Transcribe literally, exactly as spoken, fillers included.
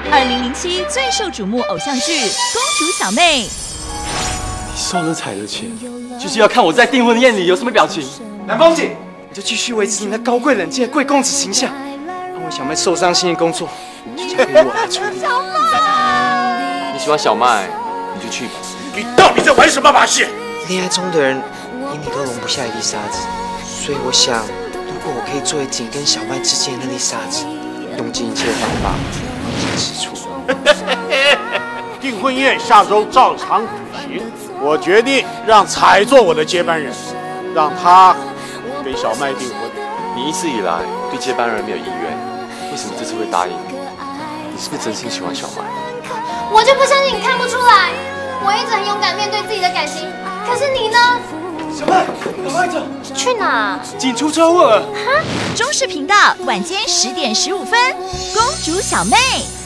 二零零七最受瞩目偶像剧《公主小妹》。 你收了彩的钱，就是要看我在订婚宴里有什么表情。 南风姐，你就继续维持你那高贵冷静的贵公子形象，让我小妹受伤心的工作就交给我来处理。 小麦， 你喜欢小麦，你就去吧。 你到底在玩什么把戏？ 恋爱中的人连你都容不下一粒沙子，所以我想，如果我可以作为景跟小麦之间的那粒沙子，用尽一切方法方尽此处。 订婚宴下周照常举行，我决定让彩做我的接班人，让他跟小麦订婚。 你一直以来对接班人没有意愿，为什么这次会答应？你是不是真心喜欢小麦？ 我就不相信你看不出来，我一直很勇敢面对自己的感情，可是你呢？ 小麦，赶快走！ 去哪？ 进出车祸了。 中视频道晚间十点十五分，《公主小妹》。